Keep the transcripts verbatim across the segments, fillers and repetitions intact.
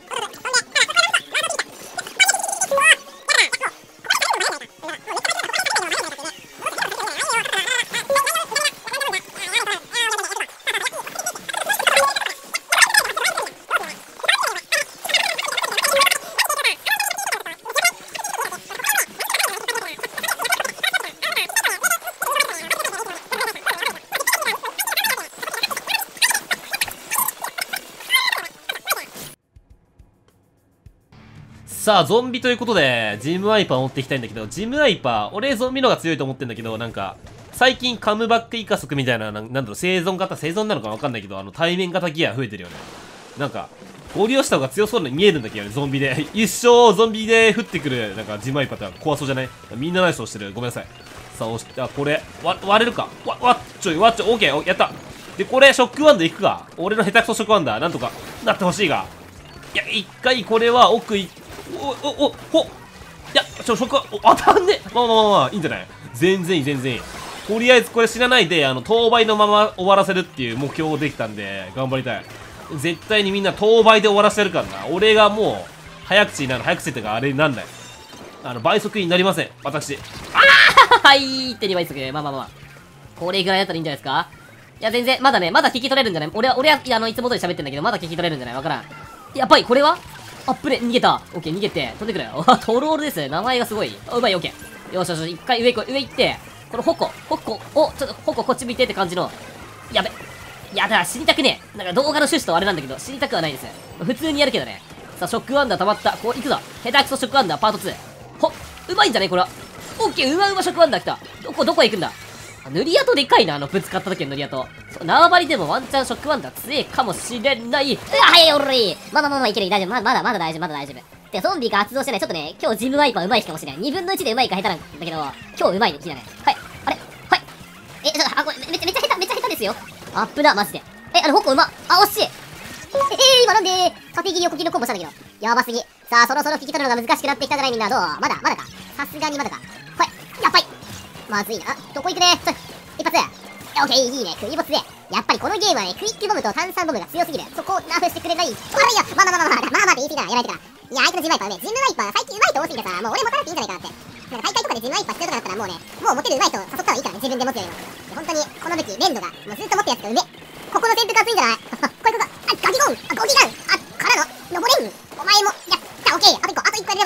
さあ、ゾンビということで、ジムワイパー持っていきたいんだけど、ジムワイパー、俺ゾンビの方が強いと思ってんだけど、なんか、最近カムバックイカ速みたいな、なんなんだろう、生存型、生存なのかわかんないけど、あの、対面型ギア増えてるよね。なんか、ゴリ押した方が強そうに見えるんだけどね、ゾンビで。一生ゾンビで降ってくる、なんか、ジムワイパーって怖そうじゃない？みんなナイスをしてる。ごめんなさい。さあ、押して、あ、これ、わ、割れるか。わ、わっちょい、わっちょい、オッケー、やった。で、これ、ショックワンダーいくか。俺の下手くそショックワンダー、なんとか、なってほしいが。いや、一回これは奥い、お、お、お、ほっ。いや、ちょ、ショックワン、お、当たんね。まあまあまあまあ、いいんじゃない？全然いい、全然いい。とりあえずこれ死なないで、あの、当倍のまま終わらせるっていう目標できたんで、頑張りたい。絶対にみんな当倍で終わらせるからな。俺がもう、早口になる、早口っていうか、あれなんだよ。あの、倍速になりません、私。 あーはい、ってに倍速。まあまあまあ。これぐらいだったらいいんじゃないですか？いや、全然、まだね、まだ聞き取れるんじゃない？俺は、俺は、いや、あの、いつも通り喋ってんだけど、まだ聞き取れるんじゃない？わからん。やっぱり、これはあっぶね、逃げた。オッケー、逃げて、飛んでくれ。おトロールです。名前がすごい。あ、うまい、オッケー。よしよし、一回上行こう、上行って、このホコ、ホコ、お、ちょっと、ホコこっち向いてって感じの。やべ。いや、だから死にたくねえ。なんか動画の趣旨とあれなんだけど、死にたくはないです。普通にやるけどね。さあ、ショックワンダー溜まった。こう、行くぞ。下手くそショックワンダーパートツー。ほ、うまいんじゃないこれは。オッケー、うまうまショックワンダー来た。どこ、どこへ行くんだ？塗り跡でかいな、あの、ぶつかった時の塗り跡。縄張りでもワンチャンショックワンダー強えかもしれない。うわ、はい、おるい。まだまだまだいける、大丈夫。まだまだまだ大丈夫、まだ大丈夫。で、ゾンビが発動してない。ちょっとね、今日ジムワイパー上手い日かもしれない。にぶんのいちで上手いか下手なんだけど、今日上手い日だね。はい、あれはい。え、ちょっと、あ、これ、めめっちゃめちゃ下手、めっちゃ下手ですよ。アップだ、マジで。え、あの、ホコうま。あ、惜しい。え、えー、今なんで、カテギリをコキのコンボしたんだけど。やばすぎ。さあ、そろそろ聞き取るのが難しくなってきたじゃないみんな。どう？まだ、まだか。さすがにまだか。はい、やっぱり。まずいな。あ、どこ行くね。ちょ、一発。オッケー、いいね。クイボツで。やっぱりこのゲームはね、クイックボムと炭酸ボムが強すぎる。そこをナーフしてくれない。悪いよ。まあまあまあまあまあまあまあって言い過ぎだな。やられてから。いや、相手のジムワイパーね、ジムワイパー最近上手いと多すぎてさ、もう俺持たなくていいんじゃないかなって。なんか大会とかでジムワイパー必要とかだったらもうね、もう持てる上手い人誘った方がいいからね、自分で持つよりも。本当に、この武器、レンドが、もうずっと持ってやつがうめ。ここの潜伏熱いんじゃない？これここ、あ、ガキゴン、あ、ゴキガン、あ、からの、登れん。お前も、やった、オッケー。あと一個、あと一個やれば完璧だわ。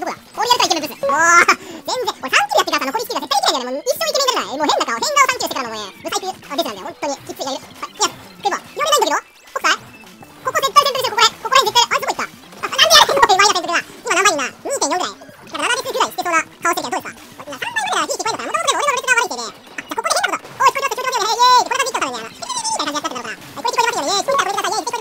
どこだ俺やるかイケメンブース。もう、全然、これさんキルやってからさ、残りいちキルが絶対いけないんだよね。もう一生イケメンになれない。もう変な顔、変顔さんキルしてからのもうね、ブサイク、あ、ベスなんだよ。本当に、きつい。いや、いや、例えば、読めないんだけど北斎ここ絶対先頭ですよ、ここら辺。ここら辺絶対、あ、どこ行ったあ、なんでやれてんのって前やってんだけどな。今何倍にな、にてんよんぐらい。だからななベスぐらいしてそうな顔してるけど、どうですかさんばいまでは T 聞こえるのかな。もともとでも俺のレベルが悪いせいで、あ、じゃあここで変なこと。おい、聞こえてます、聞こえてますよね。イエーイこれがビッグだからね。みたいな感じやってたから。はい、これ聞こえてますよね。イエーイ聞こえてますよね。イエーイ聞こえてますよね。イエーイ待って待って待って待って。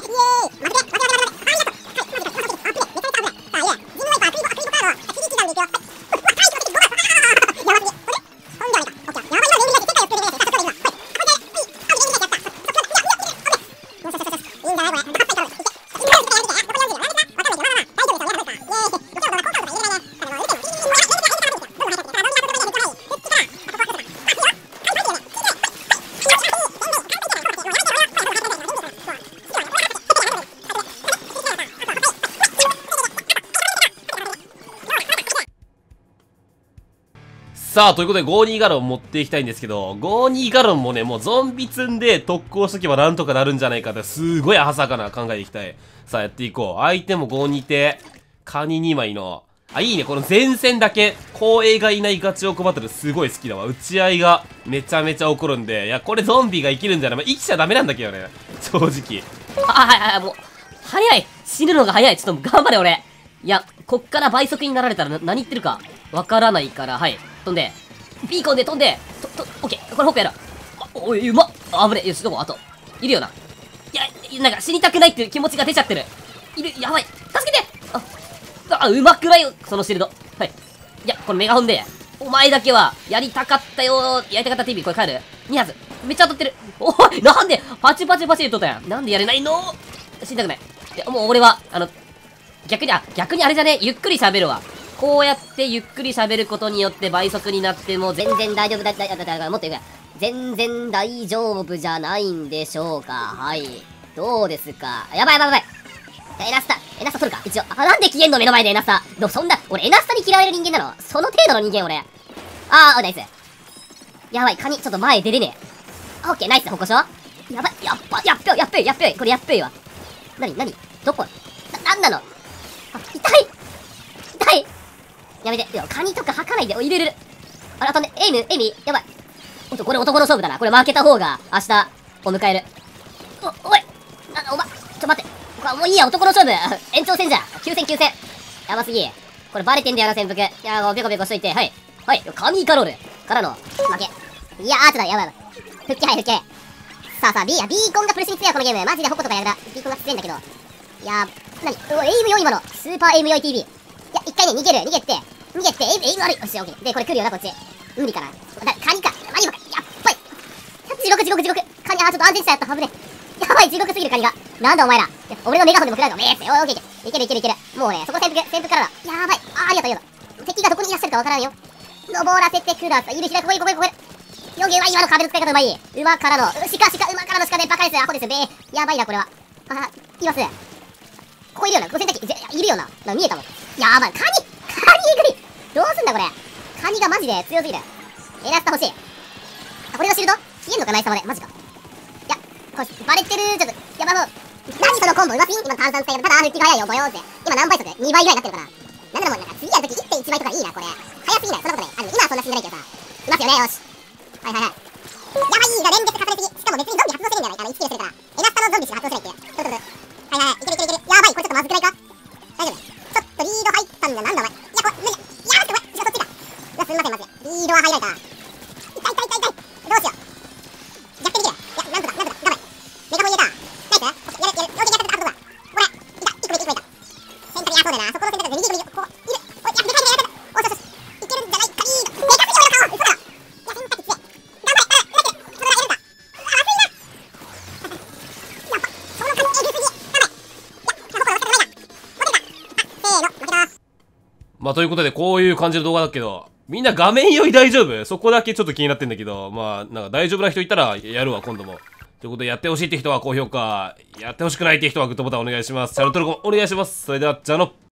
さあ、ということでごじゅうにガロン持っていきたいんですけど、ごじゅうにガロンもね、もうゾンビ積んで特攻しとけばなんとかなるんじゃないかって、すごい浅はかな考えでいきたい。さあ、やっていこう。相手もごじゅうにて、カニにまいの、あ、いいね。この前線だけ、後衛がいないガチオコバトルすごい好きだわ。打ち合いがめちゃめちゃ起こるんで、いや、これゾンビが生きるんじゃない、まあ、生きちゃダメなんだけどね。正直。 あ、はいはいはい、もう、早い死ぬのが早いちょっと頑張れ俺いや、こっから倍速になられたらな何言ってるかわからないから、はい。飛んで、ビーコンで飛んで、と、と、オッケー。これホップやる。あ、おい、うまっあぶね。よし、どこあと。いるよな。いや、なんか死にたくないっていう気持ちが出ちゃってる。いる、やばい。助けてあ、あ、うまくないよ、そのシールド。はい。いや、これメガホンで、お前だけは、やりたかったよやりたかった ティーブイ、これ帰る ?に 発。めっちゃ当たってる。おい、なんで、パチパチパチで取ったやん。なんでやれないの死にたくない。いや、もう俺は、あの、逆に、あ、逆にあれじゃね、ゆっくり喋るわ。こうやってゆっくり喋ることによって倍速になっても全然大丈夫だ、だ、だ、だ、だ、もっと言うか。全然大丈夫じゃないんでしょうか。はい。どうですか。やばいやばいやばい。エナスタ、エナスタ取るか一応。あ、なんで消えんの目の前でエナスタ。でもそんな、俺エナスタに嫌われる人間なのその程度の人間俺。あー、ナイス。やばい、カニ、ちょっと前出れねえ。オッケー、ナイス、歩行しょやばい、やっぱ、やっべよ、やっべよ、やっべよ。これやっべよわ。なになにどこな、なんなのあ、痛い痛いやめて。いや、カニとか吐かないで。お、入れるる。あれ、あとね、エイム、エイミ、やばい。ほんと、これ男の勝負だな。これ負けた方が、明日、を迎える。お、おいな、おば、ちょっと待って。これもういいや、男の勝負。延長戦じゃん。きゅう戦きゅう戦。やばすぎ。これバレてんだよな、潜伏。いやー、ペコペコしといて。はい。はい。カニカロール。からの、負け。いやー、ちょっと、やばいやばい。復帰、はい、復帰。さあさあ、B や、ビーコンがプルスに強いよ、このゲーム。マジでホコとかやるな。ビーコンが強いんだけど。いやー、なにうわ、エイムよ、今の。スーパーエイムよ ティーブイ。いや、一回ね、逃げる、逃げて、逃げて、エイム、エイム悪い。よし、オッケー。で、これ来るよな、こっち。無理かな。だ、カニか。マジか。やっばい。地獄、地獄、地獄。カニ、あー、ちょっと安全地帯やった。危ねえ。やばい、地獄すぎるカニが。なんだお前ら。俺のメガホンでも食らうか。めーって。おい、オッケー。いける、いける、いける。もうね、そこ潜伏、潜伏からだ。やばい。あー、ありがとう、ありがとう。敵がどこにいらっしゃるかわからんよ。登らせてください。いる、開く、ここい、ここい、ここい。よげは今の壁の使い方うまい。馬からの、鹿、鹿、馬からの鹿でバカです。アホです。べー。やばいな、これは。あ、います。ここいるよな。ご洗濯機、ぜいるよな。なんか見えたもん。やばい。カニカニえぐりどうすんだこれ。カニがマジで強すぎる。エラスタ欲しい。あ、これのシールド消えんのかナイス様で。マジか。いや、これ、バレてる。ちょっと、やばそう。何そのコンボうますぎ今の炭酸使い方。ただ、復帰が早いよ。ボヨーンって。今何倍速 ?に 倍ぐらいになってるから。なんならもうなんか次やるとき いってんいち 倍とかいいな、これ。早すぎない。そんなことない。あの、今はそんな死んでないけどさ。いますよね、よし。はいはいはい。やばいいいな、連結隠れすぎ。しかも別にゾンビ発動してるんだよね。あの、いちキルするから。エナスタのゾンビしか発動してないっていう。そうそうそう。はいはいはい。いけるいけるいける。やばい、これちょっとまずくないか大丈夫。ちょっとリード入ったんだ。なんだお前。いや、これ、無理。いや、待って、これ。そっちだ。うわ、すんません、マジで。リードは入られた。痛い痛い痛い痛い。どうしよう。逆転できる。いや、なんとか、なんとか。頑張れ。メガホン入れた。ナイスやる、やる。よけやった。あ、どうだ。これ、いた。いっこ目、いっこ目いた。選択、いや、そうだな。そこの選択で右、右、ここ、いる。おい、や、でかいでかいでかい。おしよしよし。いけるんじゃないか。リード。でかすぎるよ、顔。嘘だろ。いや、選択強い。頑張れ。あ、なんで、それがやるんだ。うわ、熱いな。やっぱ、その感じ、えぐすぎ。頑張れ。いや、ほこら、負けたくないな。負けた。あ、せーの、負けた。 まあ、ということで、こういう感じの動画だけど、みんな画面酔い大丈夫？そこだけちょっと気になってんだけど、まあ、なんか大丈夫な人いたらやるわ、今度も。ということで、やってほしいって人は高評価、やってほしくないって人はグッドボタンお願いします。チャンネル登録もお願いします。それでは、じゃあの。